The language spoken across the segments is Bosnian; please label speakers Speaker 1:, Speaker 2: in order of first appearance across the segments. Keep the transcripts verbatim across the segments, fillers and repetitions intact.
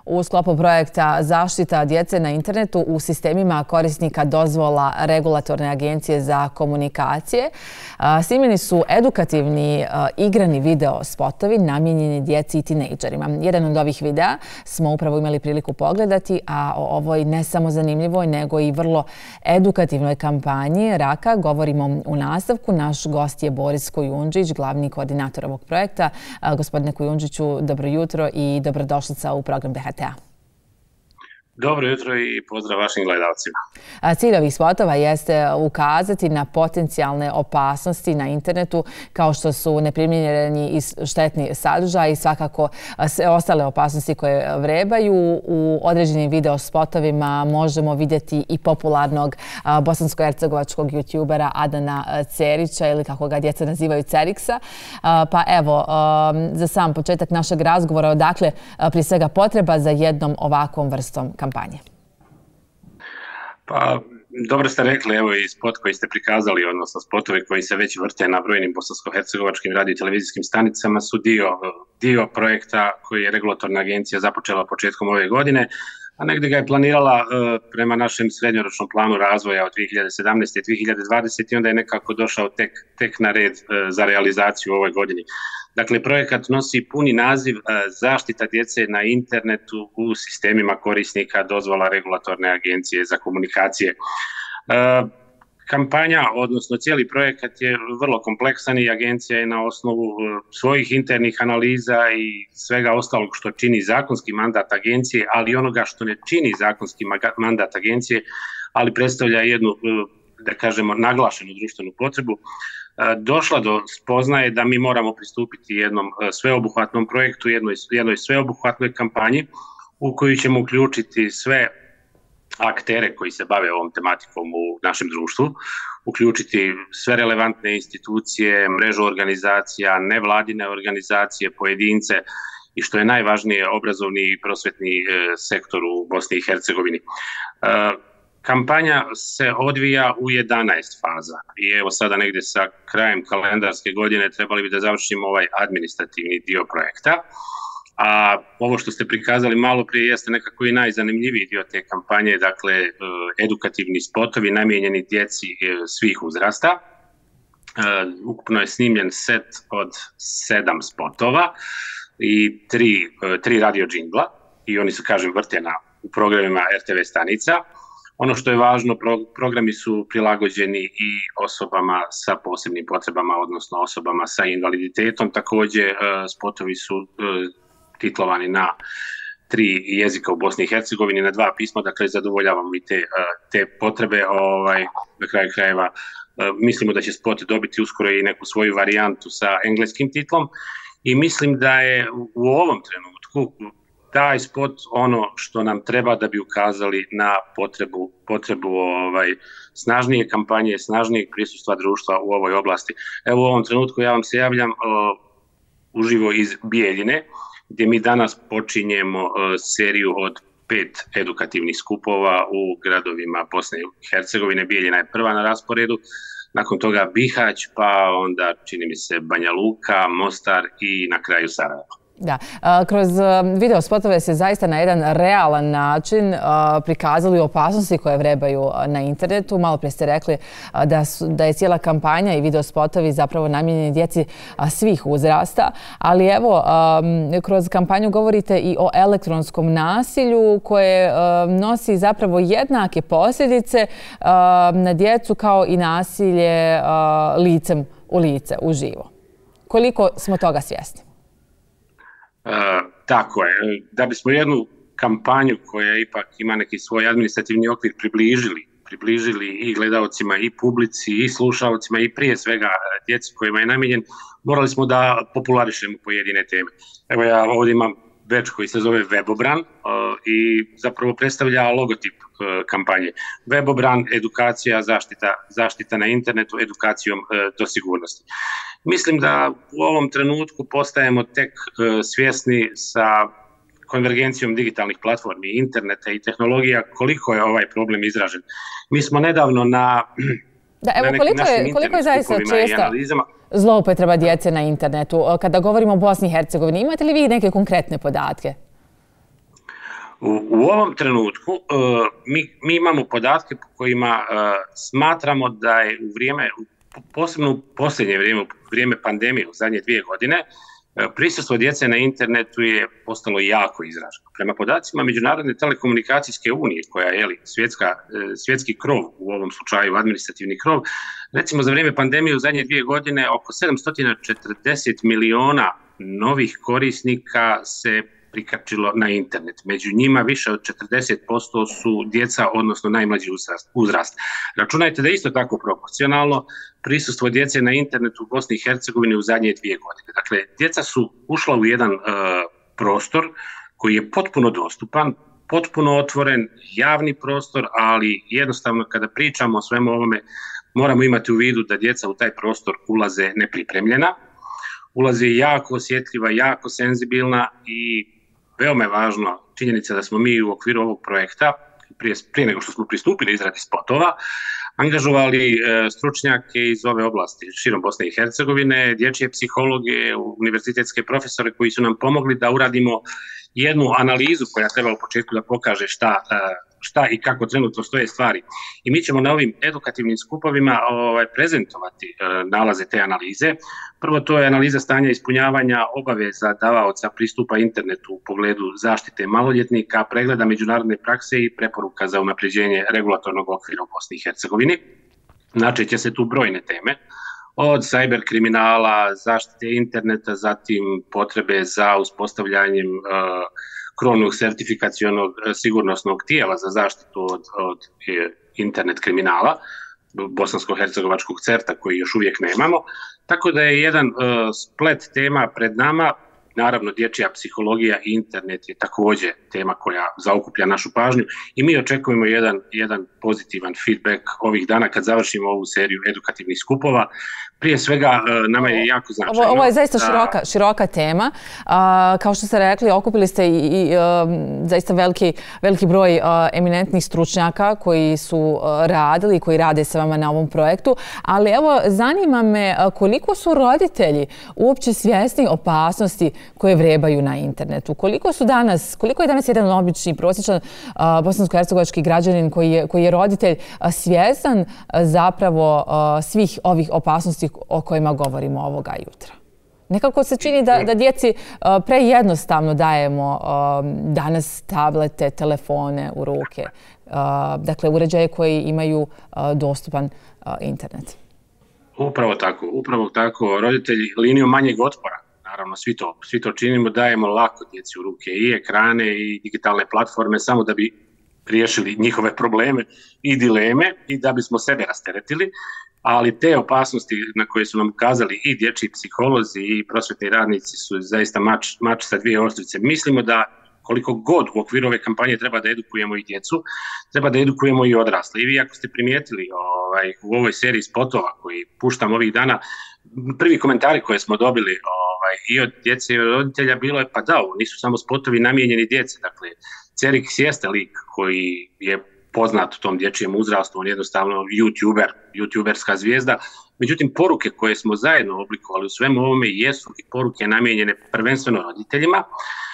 Speaker 1: U sklopu projekta Zaštita djece na internetu u sistemima korisnika dozvola Regulatorne agencije za komunikacije snimljeni su edukativni igrani video spotovi namijenjeni djeci i tinejdžerima. Jedan od ovih videa smo upravo imali priliku pogledati, a o ovoj ne samo zanimljivoj, nego i vrlo edukativnoj kampanji Raka govorimo u nastavku. Naš gost je Boris Kujundžić, glavni koordinator ovog projekta. Gospodine Kujundžiću, dobro jutro i dobrodošlica u program D H T A.
Speaker 2: Dobro jutro i pozdrav vašim gledalcima.
Speaker 1: Cilj ovih spotova jeste ukazati na potencijalne opasnosti na internetu kao što su neprimjereni i štetni sadržaj i svakako sve ostale opasnosti koje vrebaju. U određenim video spotovima možemo vidjeti i popularnog bosansko-hercegovačkog youtubera Adana Cerića ili kako ga djeca nazivaju Ceriksa. Pa evo, za sam početak našeg razgovora, odakle prije svega potreba za jednom ovakvom vrstom kampanje?
Speaker 2: Pa, dobro ste rekli, evo i spot koji ste prikazali, odnosno spotovi koji se već vrte na brojnim bosansko-hercegovačkim radio i televizijskim stanicama su dio, dio projekta koji je Regulatorna agencija započela početkom ove godine, a negdje ga je planirala uh, prema našem srednjoročnom planu razvoja od dvije hiljade sedamnaeste. i dvije hiljade dvadesete. i onda je nekako došao tek, tek na red uh, za realizaciju u ovoj godini. Dakle, projekat nosi puni naziv Zaštita djece na internetu u sistemima korisnika dozvola Regulatorne agencije za komunikacije. Kampanja, odnosno cijeli projekat je vrlo kompleksan i agencija je na osnovu svojih internih analiza i svega ostalog što čini zakonski mandat agencije, ali i onoga što ne čini zakonski mandat agencije, ali predstavlja jednu, da kažemo, naglašenu društvenu potrebu, došla do spoznaje da mi moramo pristupiti jednom sveobuhvatnom projektu, jednoj, jednoj sveobuhvatnoj kampanji u koju ćemo uključiti sve aktere koji se bave ovom tematikom u našem društvu, uključiti sve relevantne institucije, mrežu organizacija, nevladine organizacije, pojedince i što je najvažnije obrazovni i prosvetni sektor u Bosni i Hercegovini. Kampanja se odvija u jedanaest faza i evo sada negdje sa krajem kalendarske godine trebali bi da završimo ovaj administrativni dio projekta. A ovo što ste prikazali malo prije jeste nekako i najzanimljiviji dio te kampanje, dakle edukativni spotovi namijenjeni djeci svih uzrasta. Ukupno je snimljen set od sedam spotova i tri, tri radio džingla i oni su, kažem, vrte na, u programima R T V stanica. Ono što je važno, programi su prilagođeni i osobama sa posebnim potrebama, odnosno osobama sa invaliditetom. Također, spotovi su titlovani na tri jezika u Bosni i Hercegovini, na dva pisma, dakle zadovoljavamo i te, te potrebe. Ovaj, na kraju krajeva mislimo da će spot dobiti uskoro i neku svoju varijantu sa engleskim titlom i mislim da je u ovom trenutku taj spot ono što nam treba da bi ukazali na potrebu, potrebu ovaj, snažnije kampanje, snažnijeg prisustva društva u ovoj oblasti. Evo u ovom trenutku ja vam se javljam uh, uživo iz Bijeljine, gdje mi danas počinjemo uh, seriju od pet edukativnih skupova u gradovima Bosne i Hercegovine. Bijeljina je prva na rasporedu, nakon toga Bihać, pa onda čini mi se Banja Luka, Mostar i na kraju Sarajevo.
Speaker 1: Da, kroz video spotove se zaista na jedan realan način prikazali opasnosti koje vrebaju na internetu. Malo prije ste rekli da, su, da je cijela kampanja i video spotovi zapravo namijenjeni djeci svih uzrasta, ali evo, kroz kampanju govorite i o elektronskom nasilju koje nosi zapravo jednake posljedice na djecu kao i nasilje licem u lice, uživo. Koliko smo toga svjesni?
Speaker 2: Uh, tako je. Da bismo jednu kampanju koja ipak ima neki svoj administrativni okvir približili, približili i gledalcima i publici i slušalcima i prije svega djeci kojima je namijenjen, morali smo da popularišemo pojedine teme. Evo ja ovdje imam bedž koji se zove Webobran uh, i zapravo predstavlja logotip uh, kampanje. Webobran, edukacija, zaštita, zaštita na internetu, edukacijom uh, do sigurnosti. Mislim da u ovom trenutku postajemo tek uh, svjesni sa konvergencijom digitalnih platformi, interneta i tehnologija koliko je ovaj problem izražen. Mi smo nedavno na,
Speaker 1: da, evo,
Speaker 2: na
Speaker 1: koliko je, koliko je zaista česta zloupotreba djece na internetu? Kada govorimo o Bosni i Hercegovini, imate li vi neke konkretne podatke?
Speaker 2: U, u ovom trenutku uh, mi, mi imamo podatke po kojima uh, smatramo da je u vrijeme, posebno u posljednje vrijeme, u vrijeme pandemije, u zadnje dvije godine, prisustvo djece na internetu je postalo jako izraženo. Prema podacima Međunarodne telekomunikacijske unije, koja je jeli, svjetska, svjetski krov, u ovom slučaju administrativni krov, recimo za vrijeme pandemije u zadnje dvije godine oko sedamsto četrdeset miliona novih korisnika se prikačilo na internet. Među njima više od četrdeset posto su djeca, odnosno najmlađi uzrast. Računajte da je isto tako proporcionalno prisustvo djece na internetu u Bosni i Hercegovini u zadnje dvije godine. Dakle, djeca su ušla u jedan uh, prostor koji je potpuno dostupan, potpuno otvoren, javni prostor, ali jednostavno kada pričamo o svemu ovome moramo imati u vidu da djeca u taj prostor ulaze nepripremljena, ulaze jako osjetljiva, jako senzibilna i veoma je važno činjenica da smo mi u okviru ovog projekta, prije, prije nego što smo pristupili izradi spotova, angažovali e, stručnjake iz ove oblasti širom Bosne i Hercegovine, dječje psihologe, univerzitetske profesore koji su nam pomogli da uradimo jednu analizu koja treba u početku da pokaže šta, šta i kako trenutno stoje stvari. I mi ćemo na ovim edukativnim skupovima ovaj, prezentovati nalaze te analize. Prvo to je analiza stanja ispunjavanja obaveza davaoca pristupa internetu u pogledu zaštite maloljetnika, pregleda međunarodne prakse i preporuka za unapređenje regulatornog okvira u Bosni i Hercegovini. Znači će se tu brojne teme, od cyber kriminala, zaštite interneta, zatim potrebe za uspostavljanjem uh, krovnog sertifikacionog sigurnosnog tijela za zaštitu od, od internet kriminala, bosansko-hercegovačkog certa koji još uvijek nemamo. Tako da je jedan uh, splet tema pred nama. Naravno, dječja psihologija i internet je također tema koja zaokuplja našu pažnju i mi očekujemo jedan, jedan pozitivan feedback ovih dana kad završimo ovu seriju edukativnih skupova. Prije svega, nama je jako značajno.
Speaker 1: Ovo, ovo je zaista da... široka, široka tema. A, kao što ste rekli, okupili ste i, i a, zaista veliki, veliki broj a, eminentnih stručnjaka koji su a, radili, koji rade sa vama na ovom projektu. Ali evo, zanima me a, koliko su roditelji uopće svjesni opasnosti koje vrebaju na internetu. Koliko su danas, koliko je danas jedan obični, prosječan a, bosansko-hercegovački građanin koji je, koji je roditelj a, svjestan a, zapravo a, svih ovih opasnosti o kojima govorimo ovoga jutra. Nekako se čini da, da djeci uh, prejednostavno dajemo uh, danas tablete, telefone u ruke, uh, dakle uređaje koji imaju uh, dostupan uh, internet.
Speaker 2: Upravo tako, upravo tako. Roditelji linijom manjeg otpora, naravno svi to, svi to činimo, dajemo lako djeci u ruke i ekrane i digitalne platforme samo da bi riješili njihove probleme i dileme i da bismo sebe rasteretili. Ali te opasnosti na koje su nam ukazali i dječji psiholozi i prosvjetni radnici su zaista mač, mač sa dvije oštrice. Mislimo da koliko god u okviru ove kampanje treba da edukujemo i djecu, treba da edukujemo i odrasle. I vi ako ste primijetili ovaj, u ovoj seriji spotova koji puštam ovih dana, prvi komentari koje smo dobili ovaj, i od djece i od roditelja bilo je pa da, ovo nisu samo spotovi namijenjeni djeci. Dakle, Cerix jeste lik koji je poznat u tom dječjem uzrastu, on je jednostavno youtuber, youtuberska zvijezda. Međutim, poruke koje smo zajedno oblikovali u svemu ovome jesu i poruke namijenjene prvenstveno roditeljima.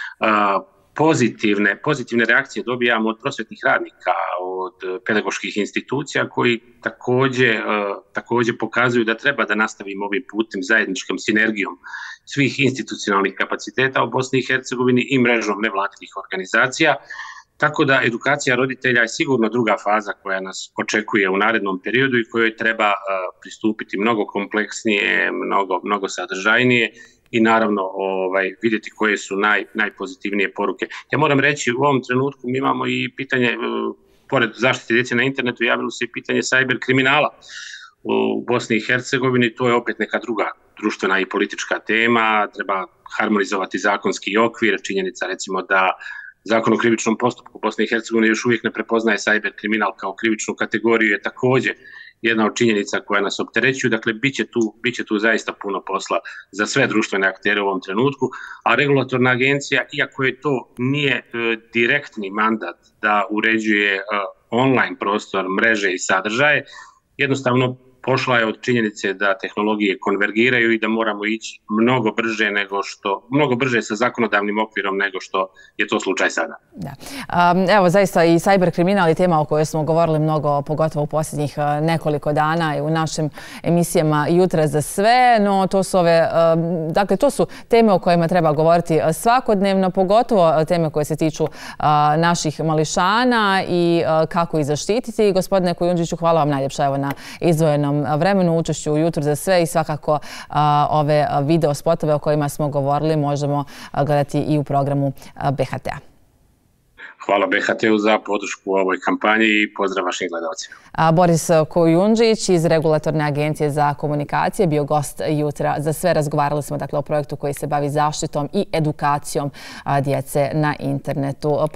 Speaker 2: Pozitivne, pozitivne reakcije dobijamo od prosvjetnih radnika, od pedagoških institucija koji također, također pokazuju da treba da nastavimo ovim putem zajedničkom sinergijom svih institucionalnih kapaciteta u Bosni i Hercegovini i mrežom nevladinih organizacija. Tako da edukacija roditelja je sigurno druga faza koja nas očekuje u narednom periodu i kojoj treba uh, pristupiti mnogo kompleksnije, mnogo, mnogo sadržajnije i naravno ovaj, vidjeti koje su naj, najpozitivnije poruke. Ja moram reći, u ovom trenutku mi imamo i pitanje, uh, pored zaštite djece na internetu, javilo se i pitanje cyber kriminala u Bosni i Hercegovini. To je opet neka druga društvena i politička tema, treba harmonizovati zakonski okvir, činjenica recimo da Zakon o krivičnom postupku Bosne i Hercegovine još uvijek ne prepoznaje cyber kriminal kao krivičnu kategoriju, je također jedna od činjenica koja nas opterećuju. Dakle, bit će tu, bit će tu zaista puno posla za sve društvene aktere u ovom trenutku, a regulatorna agencija, iako je to nije e, direktni mandat da uređuje e, online prostor, mreže i sadržaje, jednostavno pošla je od činjenice da tehnologije konvergiraju i da moramo ići mnogo brže nego što, mnogo brže sa zakonodavnim okvirom nego što je to slučaj sada.
Speaker 1: Da. Evo, zaista i cyber kriminal je tema o kojoj smo govorili mnogo, pogotovo u posljednjih nekoliko dana i u našim emisijama Jutra za sve, no to su ove, dakle, to su teme o kojima treba govoriti svakodnevno, pogotovo teme koje se tiču naših mališana i kako ih zaštititi. Gospodine Kujundžiću, hvala vam najljepša evo na izdvojenom vremenu, učešću u Jutru za sve i svakako ove video spotove o kojima smo govorili možemo gledati i u programu B H T-a.
Speaker 2: Hvala B H T-u za podršku u ovoj kampanji i pozdrav vašim gledalcima.
Speaker 1: Boris Kujundžić iz Regulatorne agencije za komunikacije bio gost Jutra za sve. Razgovarali smo dakle o projektu koji se bavi zaštitom i edukacijom djece na internetu.